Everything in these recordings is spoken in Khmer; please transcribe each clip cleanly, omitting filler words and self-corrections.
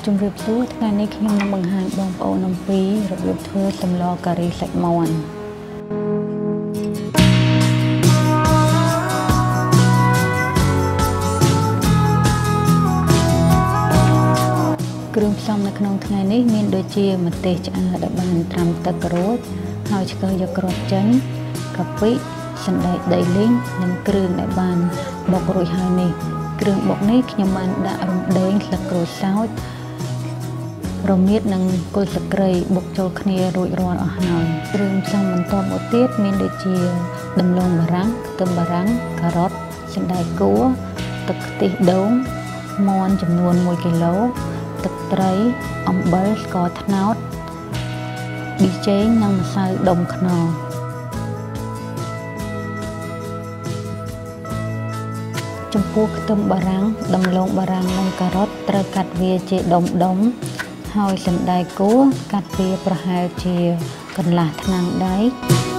ជំរាបសួរថ្ងៃនេះខ្ញុំនឹងបង្ហាញបងប្អូនអំពីរបៀបធ្វើសម្លការីសាច់មាន់គ្រឿងផ្សំនៅក្នុងថ្ងៃនេះមានដូចជាម្ទេសឆ្អើរដែលបានត្រាំទឹករួចហើយឆ្កឹះយកគ្រាប់ចេញកាពិសណ្តែកដីលីងនិងគ្រឿងដែលបានបុករួចហើយនេះគ្រឿងបុកនេះខ្ញុំបានដាក់រំដេងស្លឹកក្រូចសើចរមៀតនិងគល់ស្លឹកគ្រៃបុកចូលគ្នារួចរាល់អស់ហើយគ្រឿងផ្សំបន្ទាប់មកទៀតមានដូចជាដំឡូងបារាំងខ្ទឹមបារាំងការ៉ុតសណ្តែកគួរទឹកខ្ទិះដូងមាន់ចំនួន1គីឡូទឹកត្រីអំបិលស្ករត្នោតប៊ីចេងនិងម្សៅដុំខ្នុរចំពោះខ្ទឹមបារាំងដំឡូងបារាំងនិងការ៉ុតត្រូវកាត់វាជាដុំហើយសណ្តែកគួរកាត់វាប្រហែលជាកន្លះថ្នាំងដែក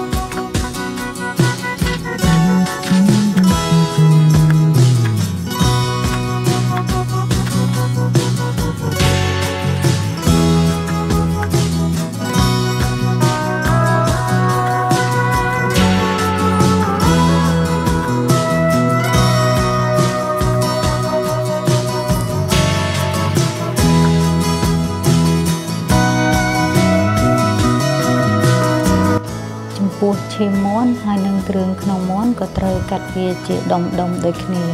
ពោះឈាមមាន់ហើយនិងគ្រឿងក្នុងមាន់ក៏ត្រូវកាត់វាជាដុំដូចគ្នា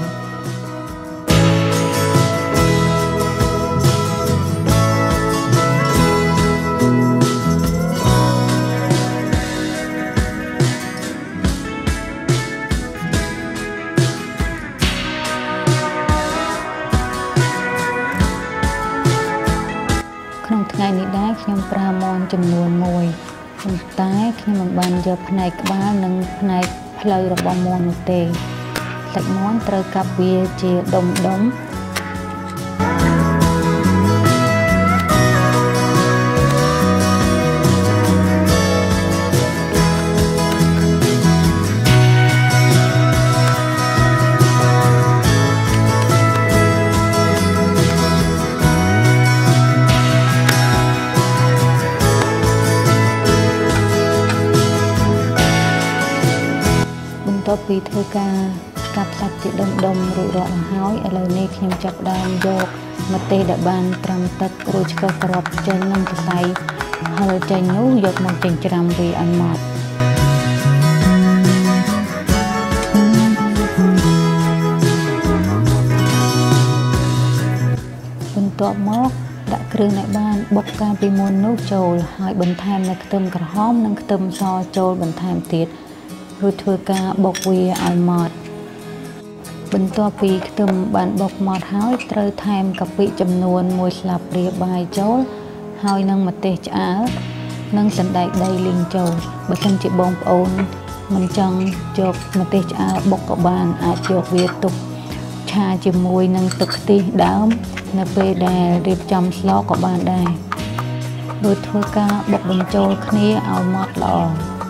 ក្នុងថ្ងៃនេះដែរខ្ញុំប្រើមាន់ចំនួន1ប៉ុន្តែខ្ញុំមិនបានយកផ្នែកក្បាលនិងផ្នែកផ្លូវរបស់មាន់នោះទេសាច់មាន់ត្រូវកាប់វាជាដុំបន្ទាប់ពីធ្វើការកាប់សាច់ជាដុំរួចរាល់ហើយឥឡូវនេះខ្ញុំចាប់ផ្ដើមយកម្ទេសដែលបានត្រាំទឹករួចឆ្កឹះគ្រាប់ចេញនិងសរសៃហឹរចេញនោះយកមកចិញ្ច្រាំវាឲ្យម៉ត់បន្ទាប់មកដាក់គ្រឿងដែលបានបុកកាលពីមុននោះចូលហើយបន្ថែមនៅខ្ទឹមក្រហមនិងខ្ទឹមសចូលបន្ថែមទៀតរួចធ្វើការបុកវាឲ្យម៉ត់បន្ទាប់ពីខ្ទឹមបានបុកម៉ត់ហើយត្រូវថែមកាពិចំនួន1ស្លាបព្រាបាយចូលហើយនឹងម្ទេសឆ្អើរនិងសណ្តែកដីលីងចូលបើសិនជាបងប្អូនមិនចង់យកម្ទេសឆ្អើរបុកក៏បានអាចយកវាទុកឆាជាមួយនឹងទឹកខ្ទិះដើមនៅពេលដែលរៀបចំស្លក៏បានដែររួចធ្វើការបុកបញ្ចូលគ្នាឲ្យម៉ត់ល្អ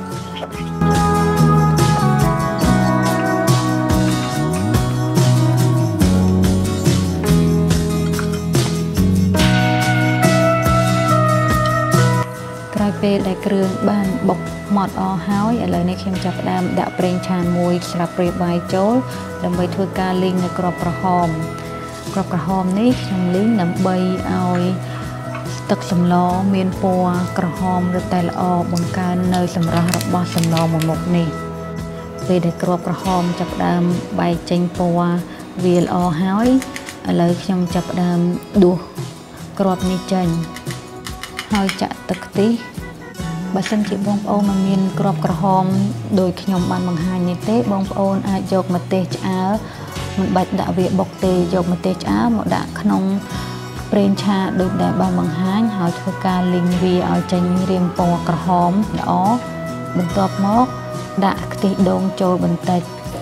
ពេលដែលគ្រឿងបានបុកម៉ត់អស់ហើយឥឡូវនេះខ្ញុំចាប់ផ្ដើមដាក់ប្រេងឆា1ស្លាបព្រាបាយចូលដើម្បីធ្វើការលីងនៅគ្រាប់ក្រហមនេះខ្ញុំលីងដើម្បីឲ្យទឹកសម្លមានពណ៌ក្រហមរឹតតែល្អបង្កើននៅសម្រស់របស់សម្លមួយមុខនេះពេលដែលគ្រាប់ក្រហមចាប់ផ្ដើមបែកចេញពណ៌វាល្អហើយឥឡូវខ្ញុំចាប់ផ្ដើមដួសគ្រាប់នេះចេញហើយចាក់ទឹកខ្ទិះបើសិនជាបងប្អូនមិនមានគ្រាប់ក្រហមដោយខ្ញុំបានបង្ហាញនេះទេបងប្អូនអាចយកម្ទេសឆ្អើរមិនបាច់ដាក់វាបុកទេយកម្ទេសឆ្អើរមកដាក់ក្នុងប្រេងឆាដូចដែលបានបង្ហាញហើយធ្វើការលីងវាឲ្យចេញរាងពណ៌ក្រហមល្អបន្ទាប់មកដាក់ខ្ទិះដូងចូលបន្តិច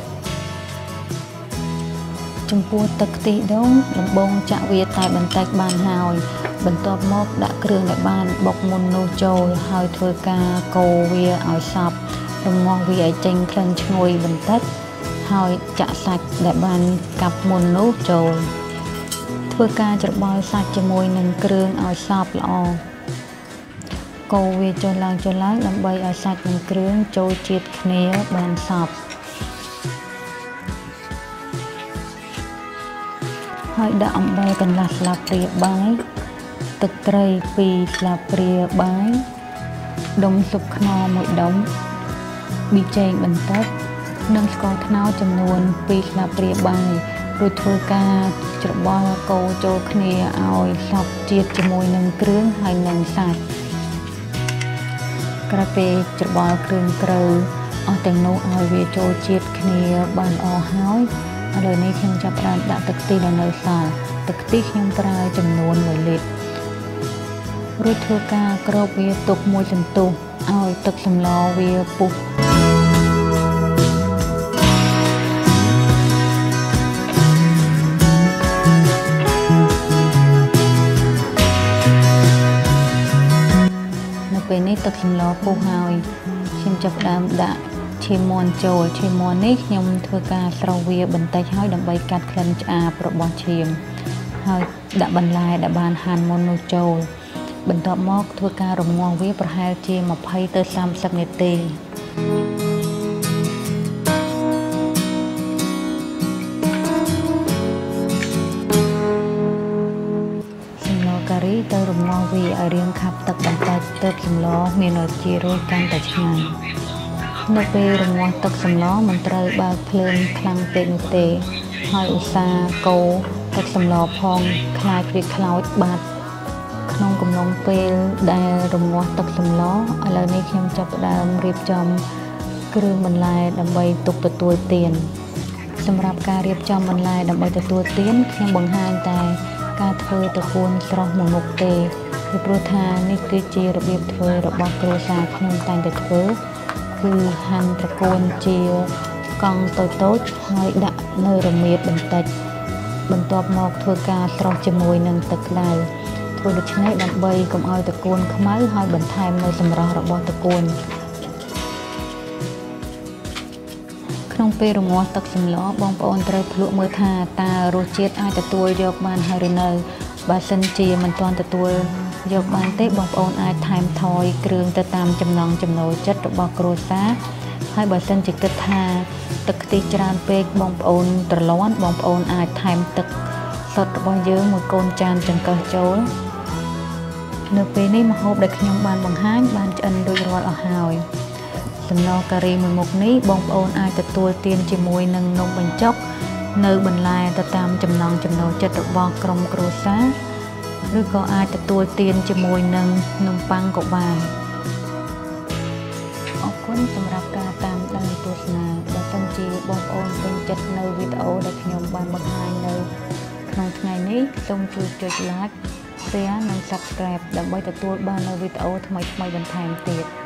ចំពោះទឹកខ្ទិះដូងដំបូងចាក់វាតែបន្តិចបានហើយបន្ទាប់មកដាក់គ្រឿងដែលបានបុកមុននោះចូលហើយធ្វើការកូរវាឲ្យសព្វរំងាស់វាឲ្យចេញក្លិនឈ្ងុយបន្តិចហើយចាក់សាច់ដែលបានកាប់មុននោះចូល ធធ្វើការច្របល់សាច់ជាមួយនឹងគ្រឿងឲ្យសព្វល្អកូរវាចុះឡើងដើម្បីឲ្យសាច់និងគ្រឿងចូលជាតិគ្នាបានសព្វហើយដាក់អំបិលកន្លះស្លាបព្រាបាយទឹកត្រី2ស្លាបព្រាបាយដុំស៊ុបខ្នុរ1ដុំប៊ីចេងបន្តិចនិងស្ករត្នោតចំនួន2ស្លាបព្រាបាយរួចធ្វើការច្របល់កូរចូលគ្នាឲ្យសព្វជាតិជាមួយនឹងគ្រឿងហើយនិងសាច់ក្រោយពេលច្របល់គ្រឿងក្រូវអស់ទាំងនោះឲ្យវាចូលជាតិគ្នាបានល្អហើយឥឡូវនេះខ្ញុំចាប់ផ្ដើមដាក់ទឹកខ្ទិះដែលនៅសល់ទឹកខ្ទិះខ្ញុំប្រើចំនួន1លីត្ររួចធ្វើការគ្របវាទុកមួយសន្ទុះឲ្យទឹកសម្លវាពុះនៅពេលនេះទឹកសម្លពុះហើយខ្ញុំចាប់ផ្ដើមដាក់ឈាមមាន់ចូលឈាមមាន់នេះខ្ញុំធ្វើការស្រុះវាបន្តិចហើយដើម្បីកាត់ក្លិនឆ្អាបរបស់ឈាមហើយដាក់បន្លែដែលបានហាន់មុននោះចូលបន្ទាប់មកធ្វើការរំងាស់វាប្រហែលជា20ទៅ30នាទីសម្លការីទៅរំងាស់វាឲ្យរាងខាប់ទឹកបន្តិចទើបសម្លមានរសជាតិរសកាន់តែឆ្ងាញ់នៅពេលរងាស់ទឹកសម្លមិនត្រូវបើកភ្លើងខ្លាំងពេកនោះទេហើយឧស្សាហ៍កូរទឹកសម្លផងខ្លាចវាខ្លោចបាត់ក្នុងកំឡុងពេលដែលរងាស់ទឹកសម្លឥឡូវនេះខ្ញុំចាប់ផ្ដើមរៀបចំគ្រឿងបន្លែដើម្បីទុកទទួលទានសម្រាប់ការរៀបចំបន្លែដើម្បីទទួលទានខ្ញុំបង្ហាញតែការធ្វើត្រកួនស្រស់មួយមុខទេពីព្រោះថានេះគឺជារបៀបធ្វើរបស់គ្រួសារខ្ញុំតែងតែធ្វើគឺហាន់ត្រកួនជាកង់តូចៗហើយដាក់នៅរមៀតបន្តិចបន្ទាប់មកធ្វើការស្រុះជាមួយនឹងទឹកក្តៅធ្វើដូច្នេះដើម្បីកុំឲ្យត្រកួនខ្មៅហើយបន្ថែមនៅសម្រស់របស់ត្រកួនក្នុងពេលរងាស់ទឹកសម្លបងប្អូនត្រូវភ្លក់មើលថាតើរសជាតិអាចទទួលយកបានហើយឬនៅបើសិនជាមិនទាន់ទទួលយកបានទេបងប្អូនអាចថែមថយគ្រឿងទៅតាមចំណង់ចំណូលចិត្តរបស់គ្រួសារហើយបើសិនជាគិតថាទឹកខ្ទិះច្រើនពេកបងប្អូនត្រលាន់បងប្អូនអាចថែមទឹកសុទ្ធរបស់យើងមួយកូនចានចង្កឹះចូលនៅពេលនេះម្ហូបដែលខ្ញុំបានបង្ហាញបានឆ្អិនរួចរាល់អស់ហើយសម្លការីមួយមុខនេះបងប្អូនអាចទទួលទានជាមួយនឹងនំបញ្ចុកនៅបន្លែទៅតាមចំណង់ចំណូលចិត្តរបស់ក្រុមគ្រួសារឬក៏អាចទទួលទានជាមួយនឹងនំប៉័ងក៏បានអរគុណសម្រាប់ការតាមដានទស្សនាបើសិនជាបងប្អូនពេញចិត្តនៅវីដេអូដែលខ្ញុំបានបង្ហាញនៅក្នុងថ្ងៃនេះសូមជួយចុច like share និង subscribe ដើម្បីទទួលបាននូវវីដេអូថ្មីៗបន្ថែមទៀត